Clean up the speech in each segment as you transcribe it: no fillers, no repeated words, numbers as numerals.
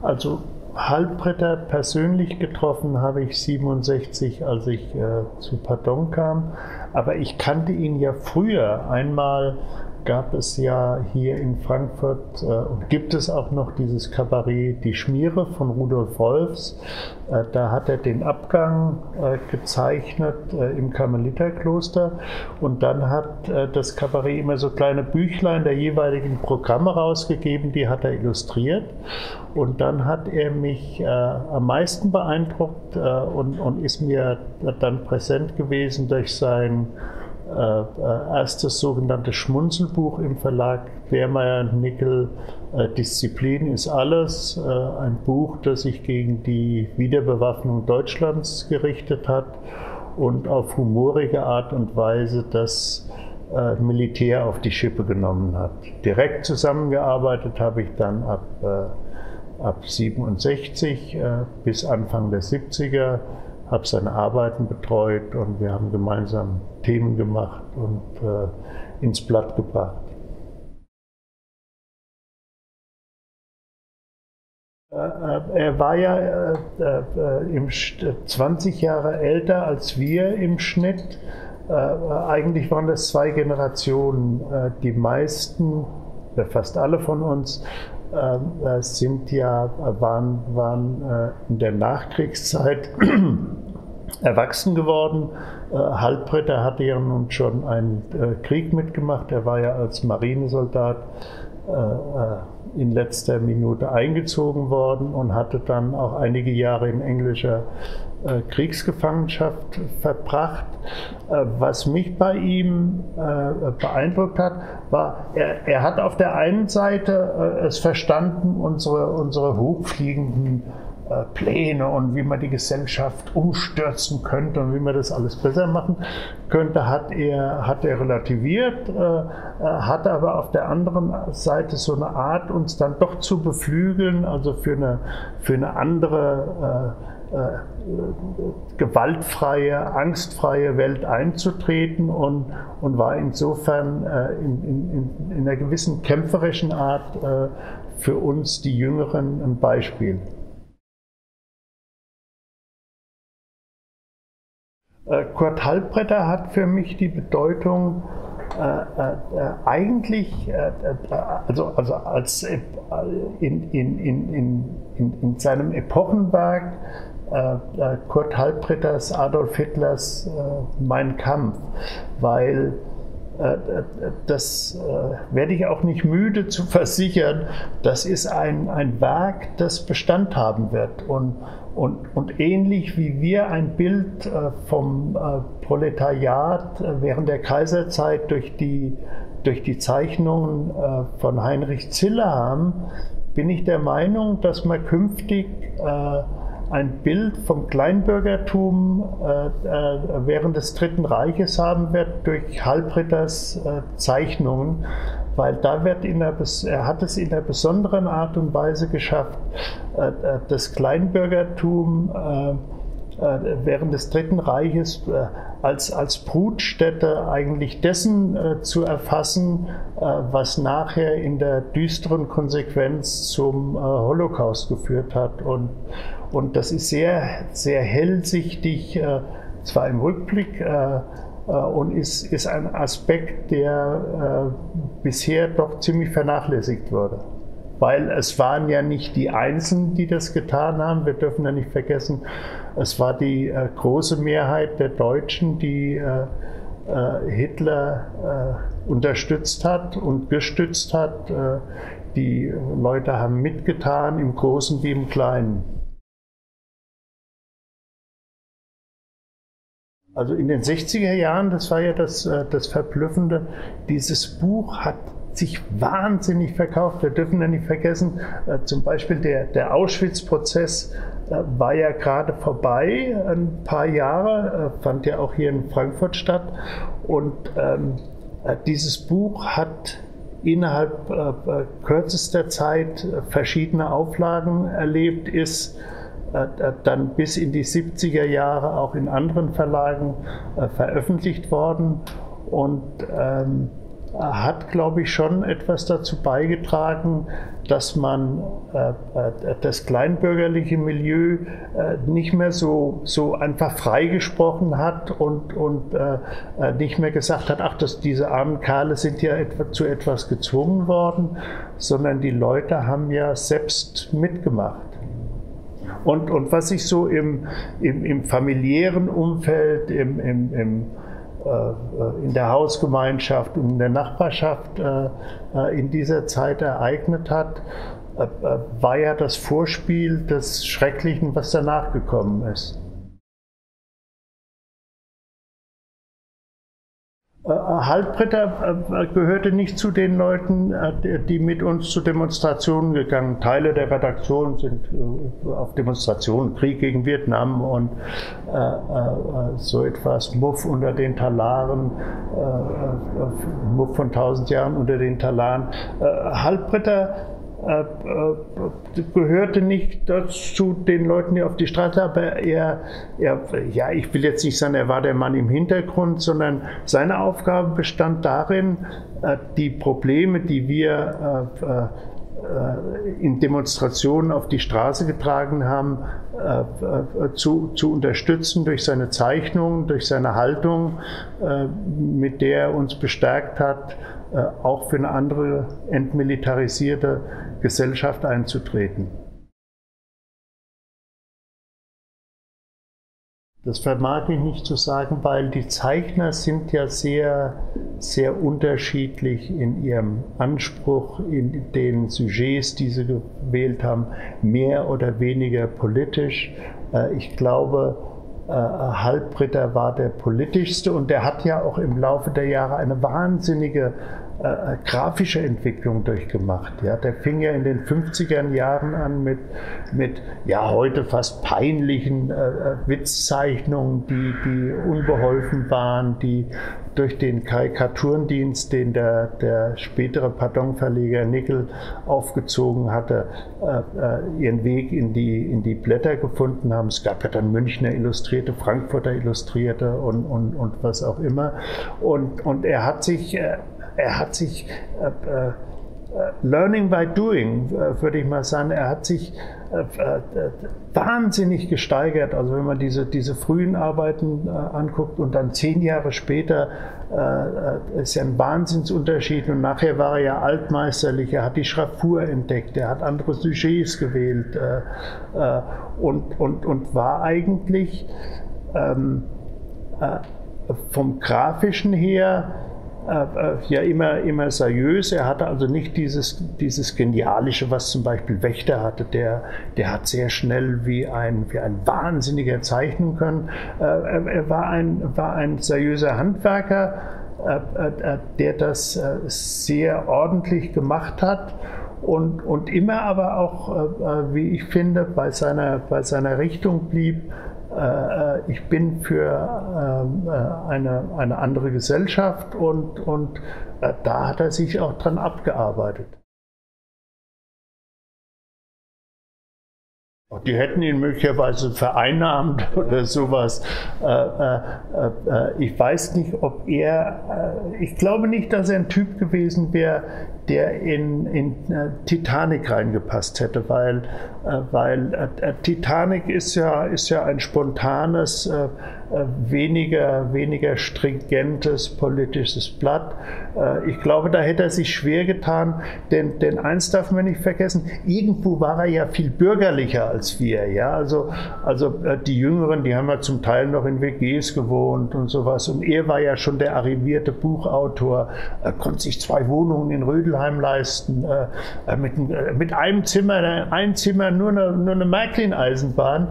Also Halbretter persönlich getroffen habe ich 67, als ich zu Pardon kam. Aber ich kannte ihn ja früher. Einmal gab es ja hier in Frankfurt und gibt es auch noch dieses Kabarett Die Schmiere von Rudolf Wolfs. Da hat er den Abgang gezeichnet im Karmeliterkloster, und dann hat das Kabarett immer so kleine Büchlein der jeweiligen Programme rausgegeben, die hat er illustriert, und dann hat er mich am meisten beeindruckt und ist mir dann präsent gewesen durch sein erstes sogenanntes Schmunzelbuch im Verlag Beermeyer & Nickel, Disziplin ist alles, ein Buch, das sich gegen die Wiederbewaffnung Deutschlands gerichtet hat und auf humorige Art und Weise das Militär auf die Schippe genommen hat. Direkt zusammengearbeitet habe ich dann ab 67 bis Anfang der 70er, habe seine Arbeiten betreut und wir haben gemeinsam Themen gemacht und ins Blatt gebracht. Er war ja 20 Jahre älter als wir im Schnitt. Eigentlich waren das zwei Generationen. Die meisten, fast alle von uns, waren in der Nachkriegszeit erwachsen geworden. Halbretter hatte ja nun schon einen Krieg mitgemacht. Er war ja als Marinesoldat in letzter Minute eingezogen worden und hatte dann auch einige Jahre in englischer Kriegsgefangenschaft verbracht. Was mich bei ihm beeindruckt hat, war, er hat auf der einen Seite es verstanden, unsere hochfliegenden Pläne und wie man die Gesellschaft umstürzen könnte und wie man das alles besser machen könnte, hat er relativiert, hat aber auf der anderen Seite so eine Art, uns dann doch zu beflügeln, also für eine andere gewaltfreie, angstfreie Welt einzutreten, und war insofern in einer gewissen kämpferischen Art für uns, die Jüngeren, ein Beispiel. Kurt Halbretter hat für mich die Bedeutung eigentlich, also als in seinem Epochenwerk Kurt Halbretters Adolf Hitlers Mein Kampf, weil das werde ich auch nicht müde zu versichern, das ist ein Werk, das Bestand haben wird, und ähnlich wie wir ein Bild vom Proletariat während der Kaiserzeit durch die Zeichnungen von Heinrich Zille haben, bin ich der Meinung, dass man künftig ein Bild vom Kleinbürgertum während des Dritten Reiches haben wird durch Halbretters Zeichnungen, weil da er hat es in einer besonderen Art und Weise geschafft, das Kleinbürgertum während des Dritten Reiches als Brutstätte eigentlich dessen zu erfassen, was nachher in der düsteren Konsequenz zum Holocaust geführt hat. Und das ist sehr, sehr hellsichtig, zwar im Rückblick, und ist ein Aspekt, der bisher doch ziemlich vernachlässigt wurde. Weil es waren ja nicht die Einzelnen, die das getan haben. Wir dürfen ja nicht vergessen, es war die große Mehrheit der Deutschen, die Hitler unterstützt hat und gestützt hat. Die Leute haben mitgetan, im Großen wie im Kleinen. Also in den 60er Jahren, das war ja das Verblüffende, dieses Buch hat sich wahnsinnig verkauft. Wir dürfen ja nicht vergessen, zum Beispiel der Auschwitz-Prozess war ja gerade vorbei, ein paar Jahre, fand ja auch hier in Frankfurt statt. Und dieses Buch hat innerhalb kürzester Zeit verschiedene Auflagen erlebt, ist dann bis in die 70er Jahre auch in anderen Verlagen veröffentlicht worden. Und hat, glaube ich, schon etwas dazu beigetragen, dass man das kleinbürgerliche Milieu nicht mehr so einfach freigesprochen hat und nicht mehr gesagt hat, ach, diese armen Kerle sind ja zu etwas gezwungen worden, sondern die Leute haben ja selbst mitgemacht. Und was ich so im familiären Umfeld, in der Hausgemeinschaft und in der Nachbarschaft in dieser Zeit ereignet hat, war ja das Vorspiel des Schrecklichen, was danach gekommen ist. Halbritter gehörte nicht zu den Leuten, die mit uns zu Demonstrationen gegangen. Teile der Redaktion sind auf Demonstrationen, Krieg gegen Vietnam und so etwas, Muff unter den Talaren, Muff von 1000 Jahren unter den Talaren. Halbritter gehörte nicht zu den Leuten, die auf die Straße, aber ja, ich will jetzt nicht sagen, er war der Mann im Hintergrund, sondern seine Aufgabe bestand darin, die Probleme, die wir in Demonstrationen auf die Straße getragen haben, zu unterstützen durch seine Zeichnungen, durch seine Haltung, mit der er uns bestärkt hat, auch für eine andere entmilitarisierte Gesellschaft einzutreten. Das vermag ich nicht zu sagen, weil die Zeichner sind ja sehr, sehr unterschiedlich in ihrem Anspruch, in den Sujets, die sie gewählt haben, mehr oder weniger politisch. Ich glaube, Halbritter war der politischste und der hat ja auch im Laufe der Jahre eine wahnsinnige grafische Entwicklung durchgemacht. Ja, der fing ja in den 50er Jahren an mit ja heute fast peinlichen Witzzeichnungen, die unbeholfen waren, die durch den Karikaturendienst, den der spätere Pardonverleger Nickel aufgezogen hatte, ihren Weg in die Blätter gefunden haben. Es gab ja dann Münchner Illustrierte, Frankfurter Illustrierte und was auch immer. Und er hat sich learning by doing, würde ich mal sagen, er hat sich wahnsinnig gesteigert. Also wenn man diese frühen Arbeiten anguckt und dann 10 Jahre später, ist ja ein Wahnsinnsunterschied und nachher war er ja altmeisterlich, er hat die Schraffur entdeckt, er hat andere Sujets gewählt und war eigentlich vom Grafischen her ja immer seriös. Er hatte also nicht dieses Genialische, was zum Beispiel Wächter hatte. Der hat sehr schnell wie ein Wahnsinniger zeichnen können. Er war ein seriöser Handwerker, der das sehr ordentlich gemacht hat und immer aber auch, wie ich finde, bei seiner Richtung blieb. Ich bin für eine andere Gesellschaft und da hat er sich auch dran abgearbeitet. Die hätten ihn möglicherweise vereinnahmt oder sowas. Ich weiß nicht, ob ich glaube nicht, dass er ein Typ gewesen wäre, der in Titanic reingepasst hätte, weil Titanic ist ja ein spontanes, weniger stringentes politisches Blatt. Ich glaube, da hätte er sich schwer getan, denn eins darf man nicht vergessen, irgendwo war er ja viel bürgerlicher als wir. Ja? Also die Jüngeren, die haben ja zum Teil noch in WGs gewohnt und sowas und er war ja schon der arrivierte Buchautor, konnte sich 2 Wohnungen in Rödelheim leisten, mit einem Zimmer, nur eine Märklin-Eisenbahn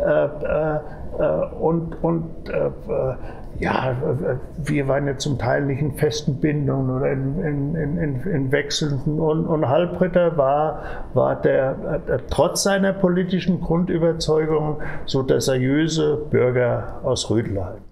ja, wir waren ja zum Teil nicht in festen Bindungen oder in wechselnden und Halbritter war der trotz seiner politischen Grundüberzeugung so der seriöse Bürger aus Rödelheim.